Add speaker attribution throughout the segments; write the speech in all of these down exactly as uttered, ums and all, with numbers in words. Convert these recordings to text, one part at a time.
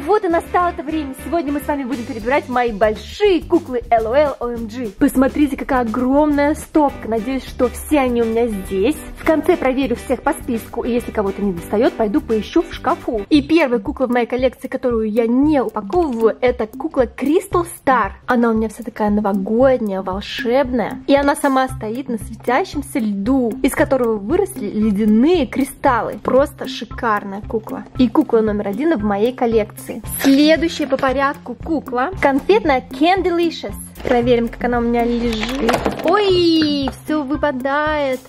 Speaker 1: вот и настало это время. Сегодня мы с вами будем перебирать мои большие куклы эл о эл о эм джи. Посмотрите, какая огромная стопка. Надеюсь, что все они у меня здесь. В конце проверю всех по списку, и если кого-то не достает, пойду поищу в шкафу. И первая кукла в моей коллекции, которую я не упаковываю, это кукла Crystal Star. Она у меня вся такая новогодняя, волшебная. И она сама стоит на светящемся льду, из которого выросли ледяные кристаллы. Просто шикарная кукла. И кукла номер один в моей коллекции. Следующая по порядку кукла конфетная Candylicious. Проверим, как она у меня лежит. Ой, все выпадает.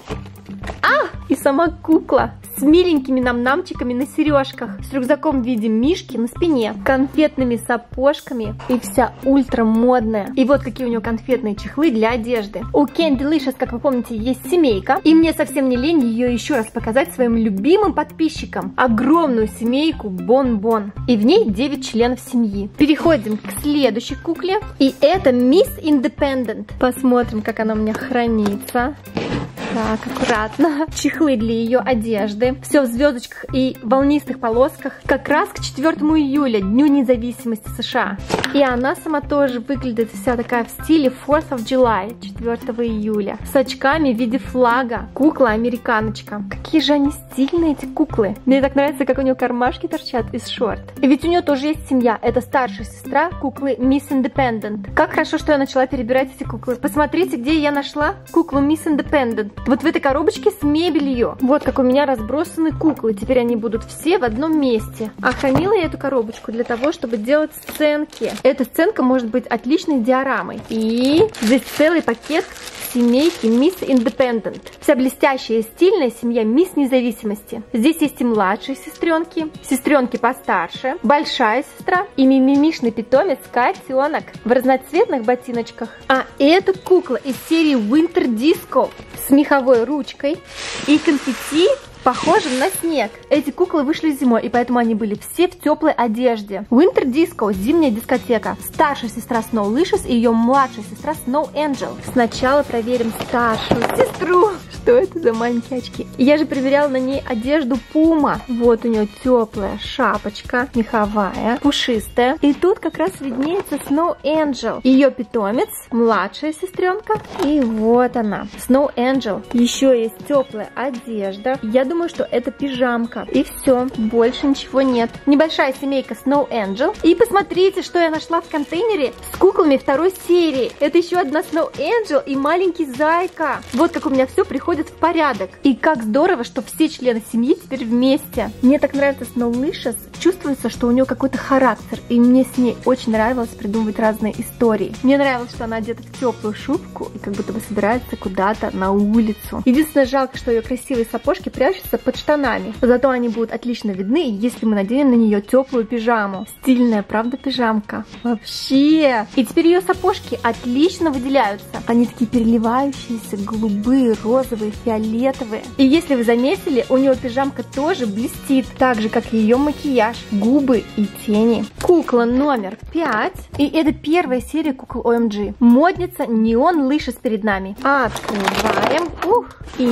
Speaker 1: А, и сама кукла с миленькими нам-намчиками на сережках, с рюкзаком в виде мишки на спине, конфетными сапожками и вся ультра модная. И вот какие у нее конфетные чехлы для одежды. У Candylicious, как вы помните, есть семейка, и мне совсем не лень ее еще раз показать своим любимым подписчикам. Огромную семейку Бон-Бон. И в ней девять членов семьи. Переходим к следующей кукле, и это Miss Independent. Посмотрим, как она у меня хранится. Так, аккуратно. Чехлы для ее одежды. Все в звездочках и волнистых полосках. Как раз к четвёртому июля, Дню независимости США. И она сама тоже выглядит вся такая в стиле форс оф July, четвёртого июля. С очками в виде флага. Кукла-американочка. Какие же они стильные, эти куклы. Мне так нравится, как у нее кармашки торчат из шорт. И ведь у нее тоже есть семья. Это старшая сестра куклы Miss Independent. Как хорошо, что я начала перебирать эти куклы. Посмотрите, где я нашла куклу Miss Independent. Вот в этой коробочке с мебелью. Вот как у меня разбросаны куклы. Теперь они будут все в одном месте. А хранила я эту коробочку для того, чтобы делать сценки. Эта сценка может быть отличной диорамой. И здесь целый пакет семейки Miss Independent. Вся блестящая и стильная семья Мисс Независимости. Здесь есть и младшие сестренки, сестренки постарше, большая сестра и мимимишный питомец котенок в разноцветных ботиночках. А это кукла из серии Winter Disco с меховой ручкой и конфетти, похожим на снег. Эти куклы вышли зимой, и поэтому они были все в теплой одежде. Winter Disco, зимняя дискотека. Старшая сестра Snowlicious и ее младшая сестра Snow Angel. Сначала проверим старшую сестру. Что это за маленькие очки? Я же проверяла на ней одежду Puma. Вот у нее теплая шапочка, меховая, пушистая. И тут как раз виднеется Snow Angel. Ее питомец, младшая сестренка. И вот она, Snow Angel. Еще есть теплая одежда. Я думаю, что это пижамка. И все, больше ничего нет. Небольшая семейка Snow Angel. И посмотрите, что я нашла в контейнере с куклами второй серии. Это еще одна Snow Angel и маленький зайка. Вот как у меня все приходит в порядок. И как здорово, что все члены семьи теперь вместе. Мне так нравится Snowlicious. Чувствуется, что у нее какой-то характер. И мне с ней очень нравилось придумывать разные истории. Мне нравилось, что она одета в теплую шубку и как будто бы собирается куда-то на улицу. Единственное, жалко, что ее красивые сапожки прячутся под штанами. Зато они будут отлично видны, если мы наденем на нее теплую пижаму. Стильная, правда, пижамка? Вообще! И теперь ее сапожки отлично выделяются. Они такие переливающиеся, голубые, розовые, фиолетовые. И если вы заметили, у нее пижамка тоже блестит, так же, как и ее макияж, губы и тени. Кукла номер пять. И это первая серия кукол о эм джи. Модница Neon Licious перед нами. Открываем. Ух!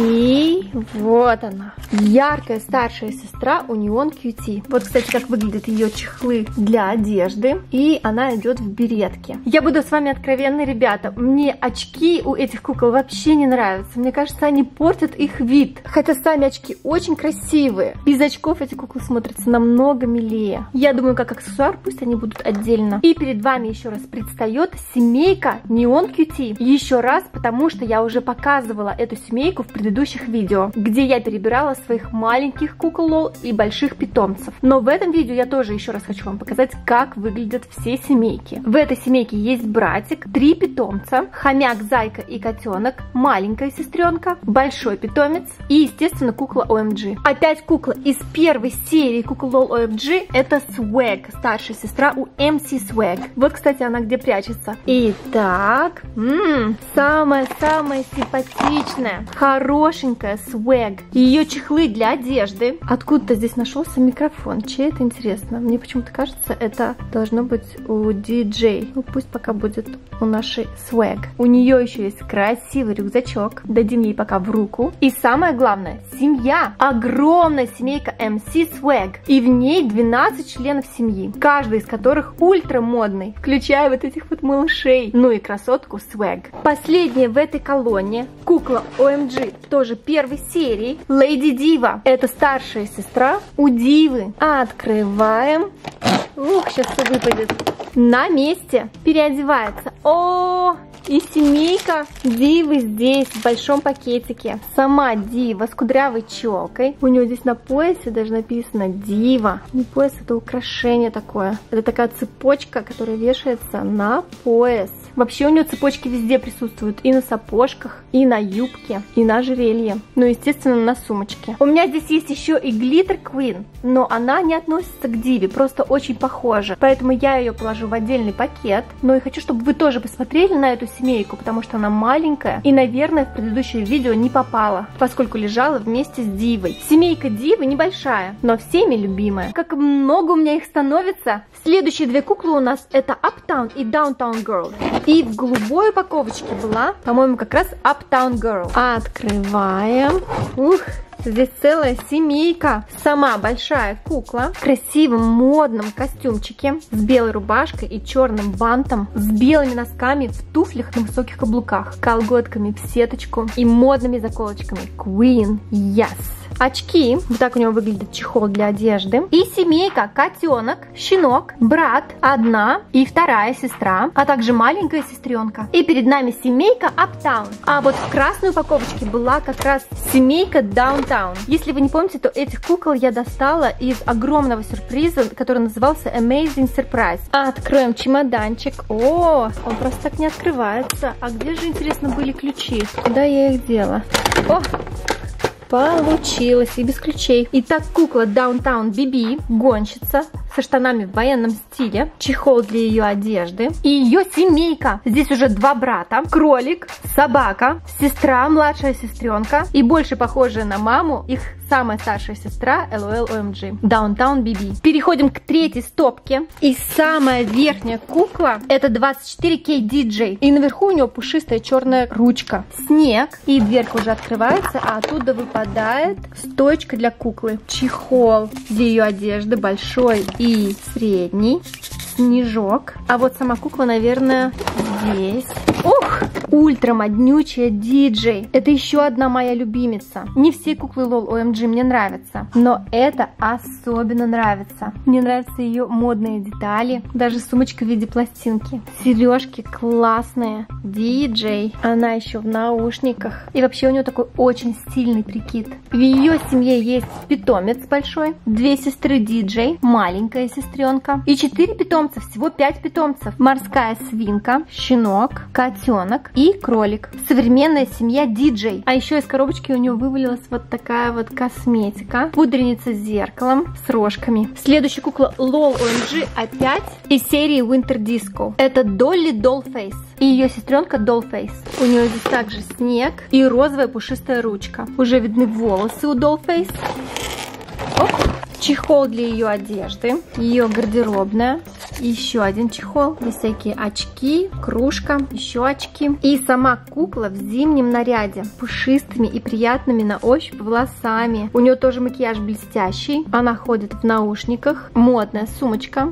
Speaker 1: И вот она. Яркая старшая сестра у Neon Cutie. Вот, кстати, как выглядят ее чехлы для одежды. И она идет в беретке. Я буду с вами откровенны, ребята. Мне очки у этих кукол вообще не нравятся. Мне кажется, они портят их вид. Хотя сами очки очень красивые. Без очков эти куклы смотрятся намного милее. Я думаю, как аксессуар пусть они будут отдельно. И перед вами еще раз предстает семейка Neon Cutie. Еще раз, потому что я уже показывала эту семейку в предыдущих видео, где я перебирала своих маленьких кукол лол и больших питомцев. Но в этом видео я тоже еще раз хочу вам показать, как выглядят все семейки. В этой семейке есть братик, три питомца, хомяк, зайка и котенок, маленькая сестренка, большой питомец и, естественно, кукла о эм джи. Опять кукла из первой серии кукол лол о эм джи, это Swag, старшая сестра у эм си Swag. Вот, кстати, она где прячется. Итак, самая-самая симпатичная. стильная, хорошенькая, swag. Ее чехлы для одежды. Откуда-то здесь нашелся микрофон. Чей это, интересно? Мне почему-то кажется, это должно быть у ди джей. Ну, пусть пока будет у нашей swag. У нее еще есть красивый рюкзачок. Дадим ей пока в руку. И самое главное, семья. Огромная семейка эм си Swag. И в ней двенадцать членов семьи. Каждый из которых ультрамодный. Включая вот этих вот малышей. Ну и красотку Swag. Последняя в этой колонне кукла о эм джи. Тоже первой серии. Lady Diva. Это старшая сестра у Дивы. Открываем. Ух, сейчас все выпадет. На месте. Переодевается. О, и семейка Дивы здесь в большом пакетике. Сама Дива с кудрявой челкой. У нее здесь на поясе даже написано Дива. Не пояс, это украшение такое. Это такая цепочка, которая вешается на пояс. Вообще у нее цепочки везде присутствуют. И на сапожках, и на юбке, и на ожерелье. Ну, естественно, на сумочке. У меня здесь есть еще и Glitter Queen. Но она не относится к Диве. Просто очень похожа. Поэтому я ее положу в отдельный пакет. Но и хочу, чтобы вы тоже посмотрели на эту семейку. Потому что она маленькая. И, наверное, в предыдущее видео не попала. Поскольку лежала вместе с Дивой. Семейка Дивы небольшая. Но всеми любимая. Как много у меня их становится. Следующие две куклы у нас это Uptown и Downtown Girl. И в голубой упаковочке была, по-моему, как раз Uptown Girl. Открываем. Ух, здесь целая семейка. Сама большая кукла в красивом модном костюмчике с белой рубашкой и черным бантом, с белыми носками в туфлях на высоких каблуках, колготками в сеточку и модными заколочками. Queen, yes. Очки, вот так у него выглядит чехол для одежды. И семейка котенок, щенок, брат, одна и вторая сестра, а также маленькая сестренка. И перед нами семейка Uptown. А вот в красной упаковочке была как раз семейка Downtown. Если вы не помните, то этих кукол я достала из огромного сюрприза, который назывался Amazing Surprise. Откроем чемоданчик. О, он просто так не открывается. А где же, интересно, были ключи? Куда я их дела? О! Получилось, и без ключей. Итак, кукла Downtown би би, гонщица, со штанами в военном стиле, чехол для ее одежды и ее семейка. Здесь уже два брата, кролик, собака, сестра, младшая сестренка и больше похожая на маму, их самая старшая сестра эл о эл о эм джи, Downtown би би. Переходим к третьей стопке. И самая верхняя кукла это двадцать четыре кей ди джей. И наверху у нее пушистая черная ручка. Снег. И дверка уже открывается, а оттуда выпадает стоечка для куклы. Чехол для ее одежды большой и средний. Снежок. А вот сама кукла, наверное, здесь. Ух! Ультра моднючая ди джей. Это еще одна моя любимица. Не все куклы лол о эм джи мне нравятся, но это особенно нравится. Мне нравятся ее модные детали. Даже сумочка в виде пластинки. Сережки классные. ди джей. Она еще в наушниках. И вообще у нее такой очень стильный прикид. В ее семье есть питомец большой. Две сестры ди джей. Маленькая сестренка. И четыре питомца. Всего пять питомцев. Морская свинка, щенок, котенок и кролик. Современная семья ди джей. А еще из коробочки у него вывалилась вот такая вот косметика. Пудреница с зеркалом, с рожками. Следующая кукла лол о эм джи опять из серии Winter Disco. Это Dolly Dollface. И ее сестренка Dollface. У нее здесь также снег и розовая пушистая ручка. Уже видны волосы у Dollface. Оп. Чехол для ее одежды, ее гардеробная, еще один чехол, здесь всякие очки, кружка, еще очки. И сама кукла в зимнем наряде, пушистыми и приятными на ощупь волосами. У нее тоже макияж блестящий, она ходит в наушниках, модная сумочка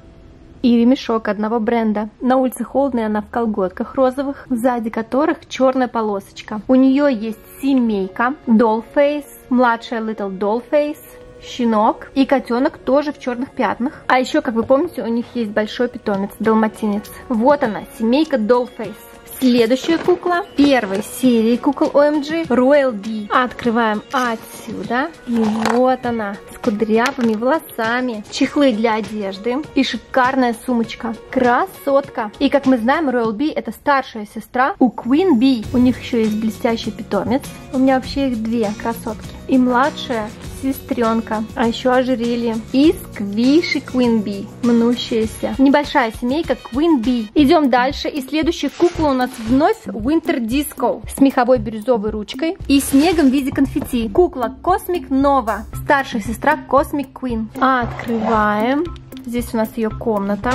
Speaker 1: и ремешок одного бренда. На улице холодно, и она в колготках розовых, сзади которых черная полосочка. У нее есть семейка, Dollface, младшая Little Dollface, щенок и котенок тоже в черных пятнах. А еще, как вы помните, у них есть большой питомец, далматинец. Вот она, семейка Dollface. Следующая кукла первой серии кукол о эм джи Royal Bee. Открываем отсюда. И вот она, с кудрявыми волосами, чехлы для одежды и шикарная сумочка. Красотка. И как мы знаем, Royal Bee это старшая сестра у Queen Bee. У них еще есть блестящий питомец. У меня вообще их две красотки. И младшая сестренка. А еще ожерелье. И сквиши Queen Bee, мнущаяся. Небольшая семейка Queen Bee. Идем дальше. И следующая кукла у нас вновь Winter Disco. С меховой бирюзовой ручкой. И снегом в виде конфетти. Кукла Cosmic Nova. Старшая сестра Cosmic Queen. Открываем. Здесь у нас ее комната.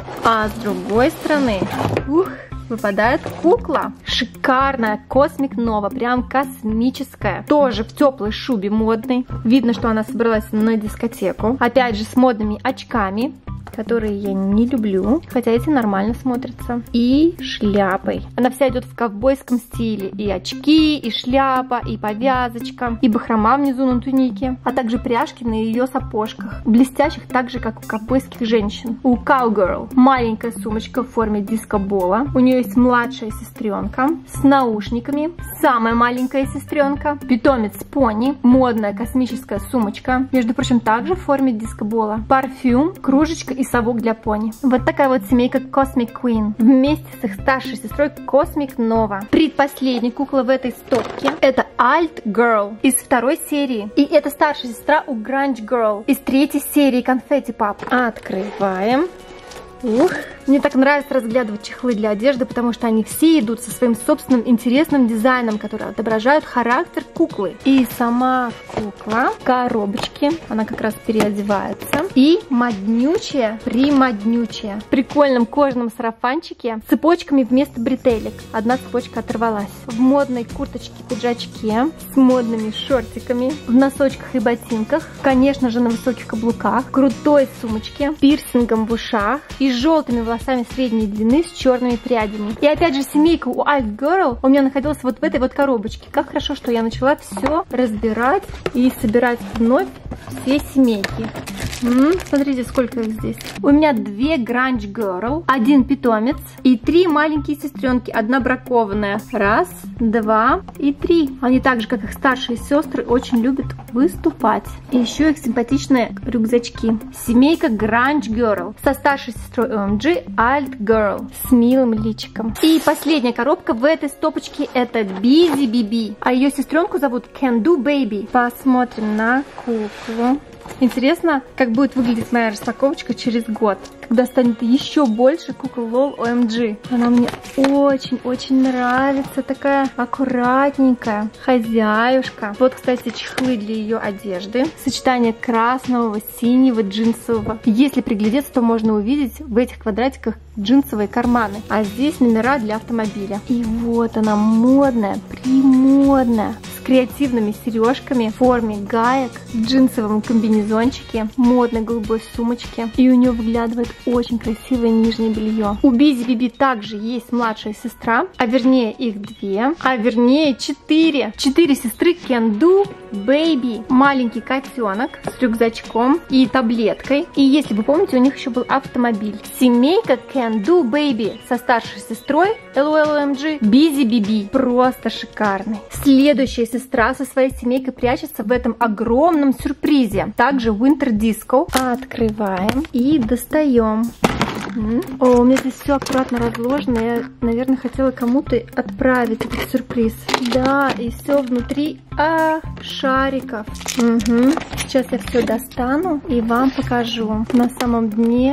Speaker 1: А с другой стороны... Ух! Выпадает кукла. Шикарная Cosmic Nova, прям космическая. Тоже в теплой шубе модной. Видно, что она собралась на дискотеку. Опять же с модными очками, которые я не люблю, хотя эти нормально смотрятся. И шляпой. Она вся идет в ковбойском стиле. И очки, и шляпа, и повязочка, и бахрома внизу на тунике, а также пряжки на ее сапожках, блестящих так же, как у ковбойских женщин. У Cowgirl маленькая сумочка в форме дискобола. У нее есть младшая сестренка с наушниками, самая маленькая сестренка, питомец пони, модная космическая сумочка, между прочим, также в форме дискобола, парфюм, кружечка и совок для пони. Вот такая вот семейка Cosmic Queen вместе с их старшей сестрой Cosmic Nova. Предпоследняя кукла в этой стопке — это Alt Girl из второй серии. И это старшая сестра у Grunge Girl из третьей серии Confetti Pop. Открываем. Ух, мне так нравится разглядывать чехлы для одежды, потому что они все идут со своим собственным интересным дизайном, который отображают характер куклы. И сама кукла в коробочке, она как раз переодевается. И моднючая, примоднючая, в прикольном кожаном сарафанчике с цепочками вместо бретелек. Одна цепочка оторвалась. В модной курточке-пиджачке с модными шортиками, в носочках и ботинках, конечно же на высоких каблуках, крутой сумочке, пирсингом в ушах и с желтыми волосами средней длины с черными прядями. И опять же семейка у Alt Girl у меня находилась вот в этой вот коробочке. Как хорошо, что я начала все разбирать и собирать вновь все семейки. М-м, смотрите, сколько их здесь. У меня две Grunge Girl, один питомец и три маленькие сестренки, одна бракованная. Раз, два и три. Они так же, как их старшие сестры, очень любят выступать. И еще их симпатичные рюкзачки. Семейка Grunge Girl со старшей сестрой о эм джи Alt Girl с милым личиком. И последняя коробка в этой стопочке — это Busy Bee, а ее сестренку зовут Can Do Baby. Посмотрим на куклу. Интересно, как будет выглядеть моя распаковочка через год, когда станет еще больше кукол лол о эм джи. Она мне очень-очень нравится, такая аккуратненькая хозяюшка. Вот, кстати, чехлы для ее одежды. Сочетание красного, синего, джинсового. Если приглядеться, то можно увидеть в этих квадратиках джинсовые карманы. А здесь номера для автомобиля. И вот она, модная, примодная, с креативными сережками в форме гаек, в джинсовом комбинезончике, модной голубой сумочке. И у нее выглядывает очень красивое нижнее белье. У Busy Bee также есть младшая сестра, а вернее их две, а вернее четыре. Четыре сестры Can Do Baby. Маленький котенок с рюкзачком и таблеткой. И если вы помните, у них еще был автомобиль. Семейка Can Do Baby со старшей сестрой эл о эл о эм джи Busy Bee. Просто шикарный. Следующая сестра со своей семейкой прячется в этом огромном сюрпризе. Также Winter Disco. Открываем и достаем. О, у меня здесь все аккуратно разложено. Я, наверное, хотела кому-то отправить этот сюрприз. Да, и все внутри а, шариков. Угу. Сейчас я все достану и вам покажу. На самом дне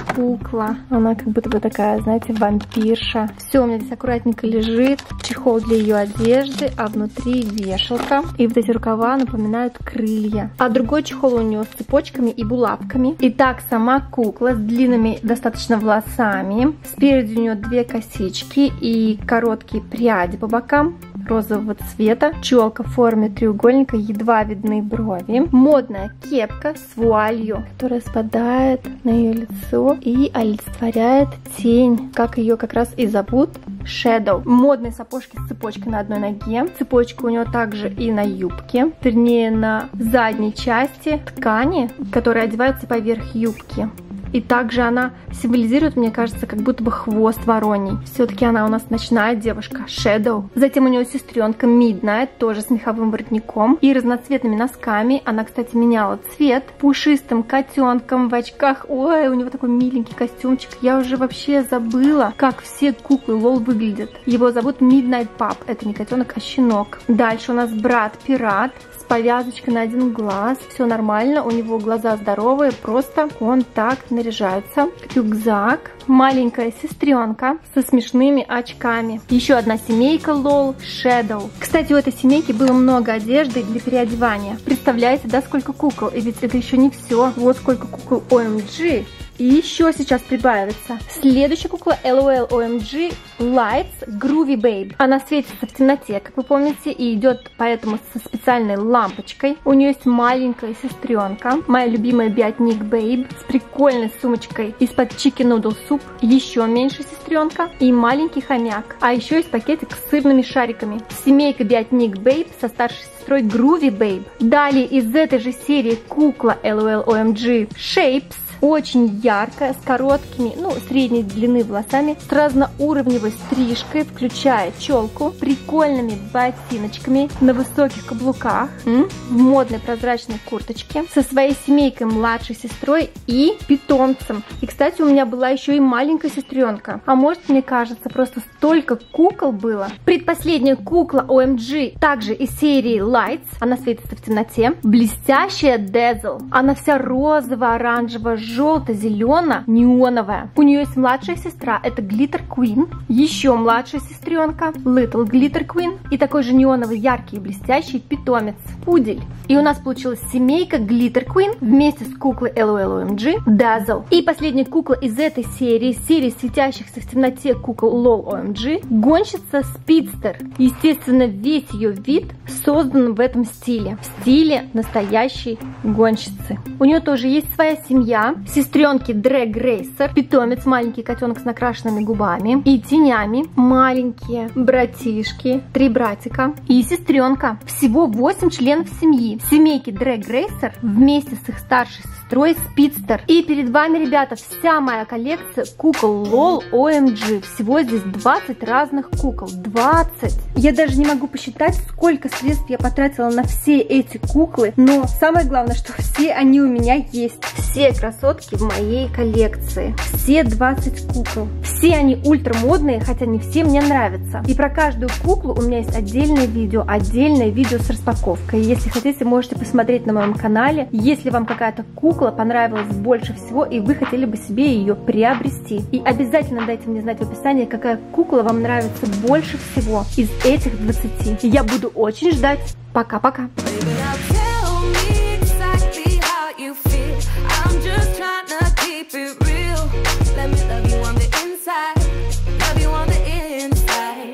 Speaker 1: кукла. Она как будто бы такая, знаете, вампирша. Все у меня здесь аккуратненько лежит. Чехол для ее одежды, а внутри вешалка. И вот эти рукава напоминают крылья. А другой чехол у нее с цепочками и булавками. Итак, сама кукла с длинными достаточно волосами. Спереди у нее две косички и короткие пряди по бокам розового цвета. Челка в форме треугольника, едва видны брови. Модная кепка с вуалью, которая спадает на ее лицо и олицетворяет тень, как ее как раз и зовут, Shadow. Модные сапожки с цепочкой на одной ноге. Цепочка у нее также и на юбке, вернее на задней части ткани, которая одевается поверх юбки. И также она символизирует, мне кажется, как будто бы хвост вороний. Все-таки она у нас ночная девушка, Shadow. Затем у нее сестренка Midnight, тоже с меховым воротником и разноцветными носками. Она, кстати, меняла цвет. Пушистым котенком в очках. Ой, у него такой миленький костюмчик. Я уже вообще забыла, как все куклы лол выглядят. Его зовут Midnight Pup. Это не котенок, а щенок. Дальше у нас брат-пират. Повязочка на один глаз, все нормально, у него глаза здоровые, просто он так наряжается. Рюкзак, маленькая сестренка со смешными очками. Еще одна семейка лол, Shadow. Кстати, у этой семейки было много одежды для переодевания. Представляете, да, сколько кукол? И ведь это еще не все. Вот сколько кукол о эм джи. И еще сейчас прибавится. Следующая кукла эл о эл о эм джи Lights Groovy Babe. Она светится в темноте, как вы помните, и идет поэтому со специальной лампочкой. У нее есть маленькая сестренка, моя любимая биотник Babe, с прикольной сумочкой из-под Chicken Noodle Soup. Еще меньше сестренка и маленький хомяк. А еще есть пакетик с сырными шариками. Семейка биотник Babe со старшей сестрой Groovy Babe. Далее из этой же серии кукла эл о эл о эм джи Shapes. Очень яркая, с короткими, ну, средней длины волосами, с разноуровневой стрижкой, включая челку, прикольными ботиночками на высоких каблуках, м? в модной прозрачной курточке, со своей семейкой, младшей сестрой и питомцем. И, кстати, у меня была еще и маленькая сестренка. А может, мне кажется, просто столько кукол было. Предпоследняя кукла о эм джи, также из серии Lights, она светится в темноте. Блестящая Dazzle. Она вся розово-оранжево желто-зелено, неоновая. У нее есть младшая сестра, это Glitter Queen. Еще младшая сестренка, Little Glitter Queen. И такой же неоновый, яркий и блестящий питомец, пудель. И у нас получилась семейка Glitter Queen вместе с куклой эл о эл о эм джи Dazzle. И последняя кукла из этой серии, серии светящихся в темноте кукол лол о эм джи, гонщица Speedster. Естественно, весь ее вид создан в этом стиле. В стиле настоящей гонщицы. У нее тоже есть своя семья. Сестренки Drag Racer, питомец, маленький котенок с накрашенными губами и тенями, маленькие братишки, три братика и сестренка. Всего восемь членов семьи. Семейки Drag Racer вместе с их старшей сестрой Speedster. И перед вами, ребята, вся моя коллекция кукол лол о эм джи. Всего здесь двадцать разных кукол. двадцать! Я даже не могу посчитать, сколько средств я потратила на все эти куклы, но самое главное, что все они у меня есть. Все красотки в моей коллекции. Все двадцать кукол. Все они ультрамодные, хотя не все мне нравятся. И про каждую куклу у меня есть отдельное видео, отдельное видео с распаковкой. Если хотите, можете посмотреть на моем канале. Если вам какая-то кукла понравилась больше всего и вы хотели бы себе ее приобрести. И обязательно дайте мне знать в описании, какая кукла вам нравится больше всего из этих двадцати. Я буду очень ждать. Пока-пока.